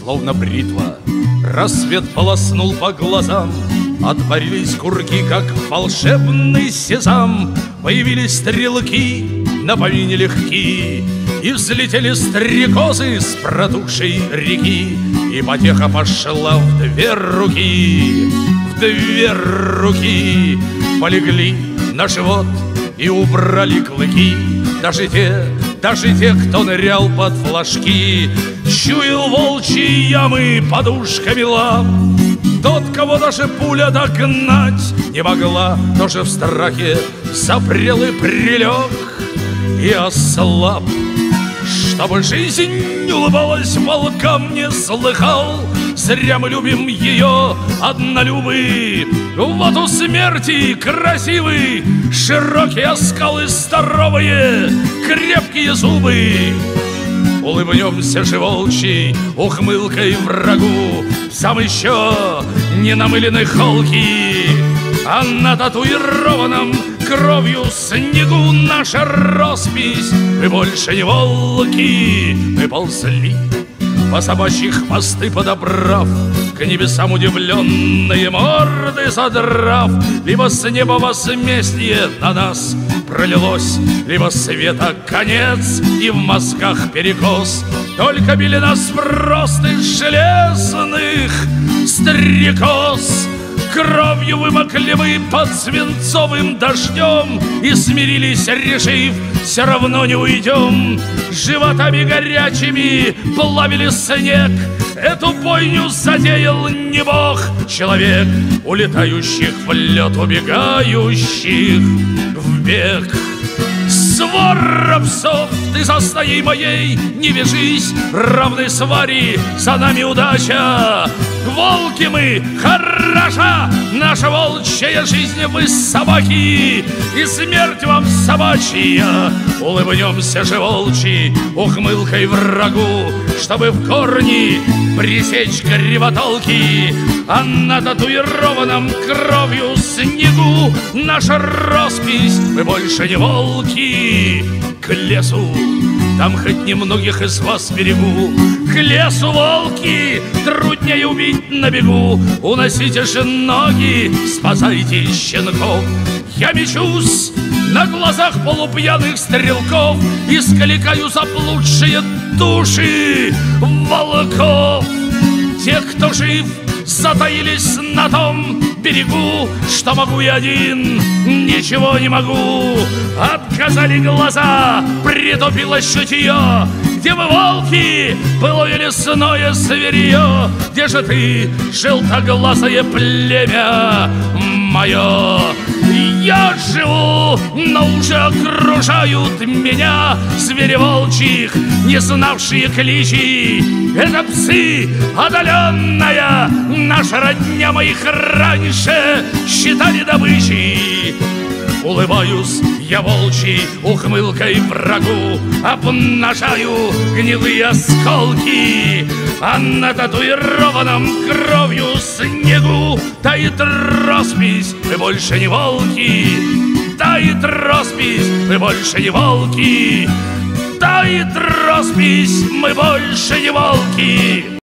словно бритва. Рассвет полоснул по глазам, отворились курки, как волшебный сезам. Появились стрелки на помине легки, и взлетели стрекозы с протухшей реки. И потеха пошла в две руки, в две руки. Полегли на живот и убрали клыки. Даже те, кто нырял под флажки, чуял волчьи ямы подушками лап. Тот, кого даже пуля догнать не могла, тоже в страхе запрел и прилег и ослаб. Чтобы жизнь улыбалась волкам, не слыхал. Зря мы любим ее, однолюбы. Вот у смерти красивый, широкие скалы, здоровые, крепкие зубы. Улыбнемся же волчьей ухмылкой врагу в сам еще не намыленной холки. А на татуированном кровью снегу наша роспись. Мы больше не волки, мы ползли по собачьи хвосты подобрав, к небесам удивленные морды задрав. Либо с неба возмездие на нас пролилось, либо света конец и в мозгах перекос. Только били нас просто из железных стрекоз. Кровью вымокли мы под свинцовым дождем и смирились, решив, все равно не уйдем. Животами горячими плавили снег. Эту бойню затеял не бог, человек, улетающих в лед, убегающих в бег. Свора псов, ты за стаей моей не вяжись, равной свари, за нами удача. Волки мы, хороша наша волчья жизнь, вы собаки, и смерть вам собачья. Улыбнемся же волчьей ухмылкой врагу, чтобы в корни пресечь кривотолки. А на татуированном кровью снегу наша роспись. Мы больше не волки. К лесу, там хоть немногих из вас берегу. К лесу, волки, труднее убить на бегу. Уносите же ноги, спасайте щенков. Я мечусь на глазах полупьяных стрелков и скликаю заблудшие души волков. Тех, кто жив, затаились на том берегу, что могу я один, ничего не могу. Отказали глаза, притупилось чутье. Где вы, волки, былое лесное зверье? Где же ты, желтоглазое племя мое? Я живу, но уже окружают меня звери волчьих, не знавшие кличей. Это псы, одоленная наша родня, моих раньше считали добычей. Улыбаюсь я волчьей ухмылкой врагу, обнажаю гнилые осколки. А на татуированном кровью снегу тает роспись, мы больше не волки. Тает роспись, мы больше не волки. Тает роспись, мы больше не волки.